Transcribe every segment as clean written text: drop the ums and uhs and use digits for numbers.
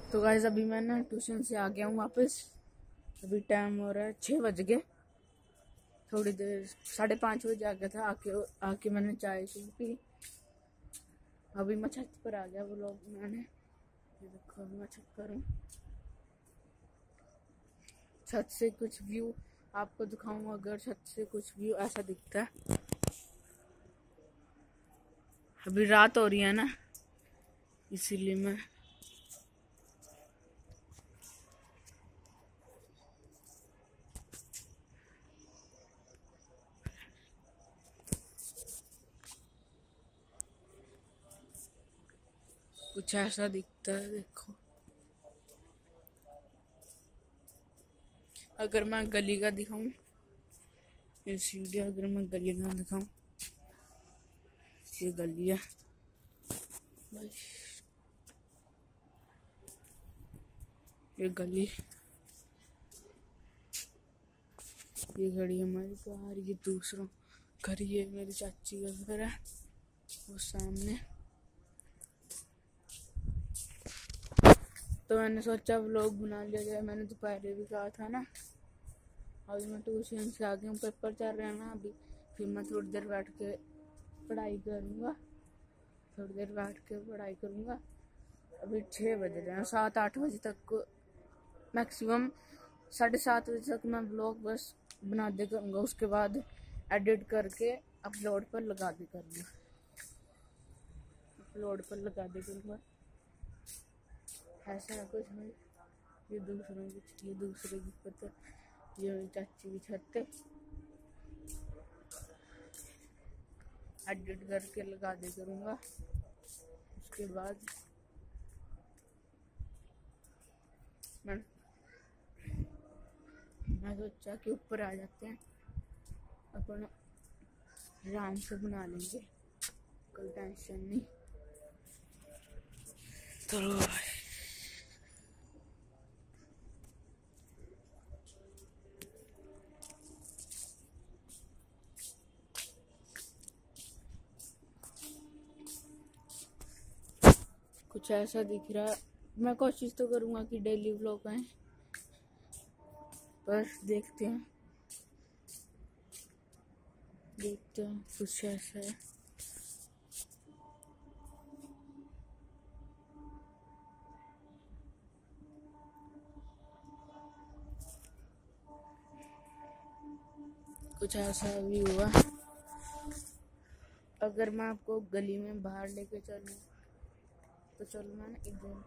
तो गाइस अभी मैं ना ट्यूशन से आ गया हूँ वापस। अभी टाइम हो रहा है 6 बज गए। थोड़ी देर 5:30 बजे आ गया था। आके मैंने चाय पी। अभी मैं छत पर आ गया। वो लोग मैंने ये देखो, अभी मैं छत पर हूँ। छत से कुछ व्यू आपको दिखाऊंगा। अगर छत से कुछ व्यू ऐसा दिखता है। अभी रात हो रही है ना, इसीलिए मैं कुछ ऐसा दिखता है। देखो, अगर मैं गली का दिखाऊं, ये सीढ़ी, अगर मैं गली का दिखाऊं, ये गली है। ये गली, ये घड़ी हमारी कार, ये दूसरा घर, ये मेरी चाची का घर है वो सामने। तो मैंने सोचा व्लॉग बना लिया जाए। मैंने तो पहले भी कहा था ना। अभी मैं ट्यूशन से आ गया हूँ, पेपर चल रहे हैं ना अभी। फिर मैं थोड़ी देर बैठ के पढ़ाई करूँगा। अभी 6 बज रहे हैं, 7-8 बजे तक मैक्सिमम 7:30 बजे तक मैं व्लॉग बस बना दे करूँगा। उसके बाद एडिट करके अपलोड पर लगा दे करूँगा। ऐसा है कुछ नहीं। ये दूसरे की पता, ये मेरी चाची की छत है। एडिट करके लगा दे करूँगा। उसके बाद मैं सोचा कि ऊपर आ जाते हैं, अपन आराम से बना लेंगे, कोई टेंशन नहीं। तो कुछ ऐसा दिख रहा है। मैं कोशिश तो करूँगा कि डेली व्लॉग आए, पर देखते हैं कुछ ऐसा है। कुछ ऐसा भी हुआ। अगर मैं आपको गली में बाहर लेके चलूँ तो चलो मैं ना इधर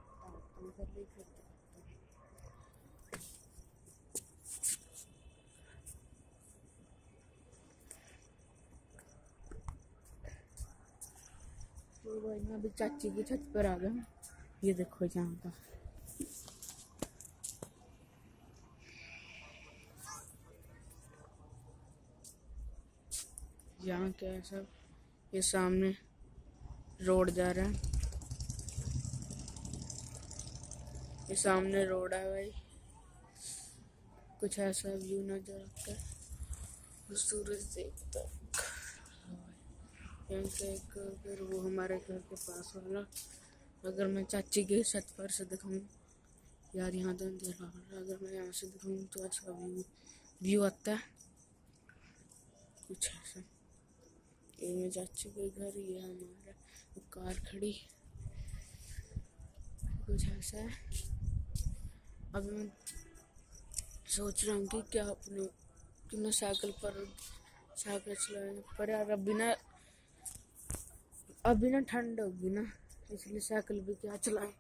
तो भाई मैं अभी चाची की छत पर आ गया। ये देखो यहाँ का, यहाँ क्या है सब। ये सामने रोड जा रहा है, ये सामने रोड है भाई। कुछ ऐसा व्यू नजर आता है सूरज देखता। यहाँ से एक अगर वो हमारे घर के पास वाला, अगर मैं चाची के छत पर से दिखाऊं, यार यहाँ तो अंधेरा हो रहा है। अगर मैं यहाँ से दिखाऊं तो ऐसा व्यू आता है कुछ ऐसा। ये मेरी चाची के घर, ये हमारा कार खड़ी, कुछ ऐसा है। अभी मैं सोच रहा हूँ कि क्या अपने कि मैं साइकिल चलाऊँ, पर यार अभी ना ठंड होगी ना, इसलिए साइकिल भी क्या चलाएं।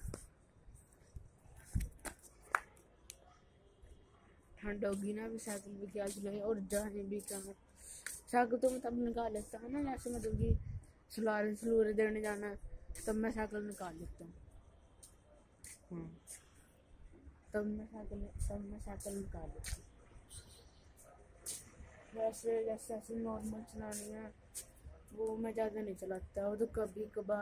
ठंड होगी ना, अभी साइकिल भी क्या चलाएं और जाने भी कहाँ। साइकिल तो मैं तब निकाल लेता हूँ ना, जैसे मतलब कि सलूरे देने जाना है, तब मैं साइकिल निकाल लेता हूँ। हाँ, तब मैं साइकिल निकाल लेता हूँ। वैसे जैसे नॉर्मल चलानी है वो मैं ज़्यादा नहीं चलाता, वो तो कभी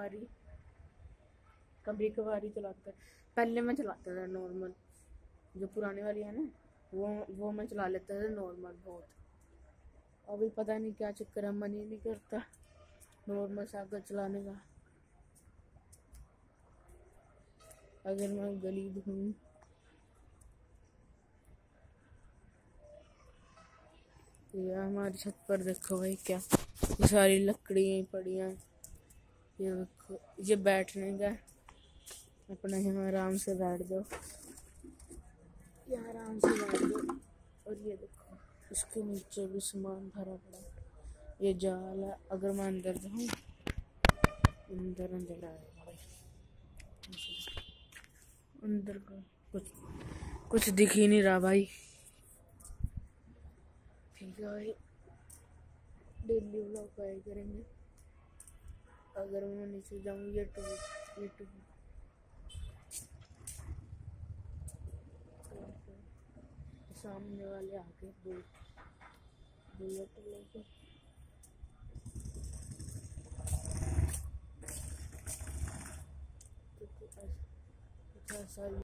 कभार ही चलाता है। पहले मैं चलाता था नॉर्मल, जो पुरानी वाली है ना, वो मैं चला लेता था नॉर्मल बहुत। अभी पता नहीं क्या चक्कर है, मन ही नहीं करता नॉर्मल साइकिल चलाने का। अगर मैं गली दिखाऊं, ये हमारी छत पर देखो भाई, क्या ये सारी लकड़ियाँ पड़ी हैं। ये देखो, ये बैठने का, अपना यहाँ आराम से बैठ जाओ, यहाँ आराम से बैठ जाओ। और ये देखो, इसके नीचे भी सामान भरा पड़ा। ये जाल है, अगर मैं अंदर जाऊँ, अंदर अंदर आएगा भाई, अंदर का कुछ दिख ही नहीं रहा भाई। ठीक है भाई, डेली व्लॉग आया करेंगे। अगर मैं नीचे जाऊँ, ये सामने वाले आके बुलेट लेके कुछ ऐसा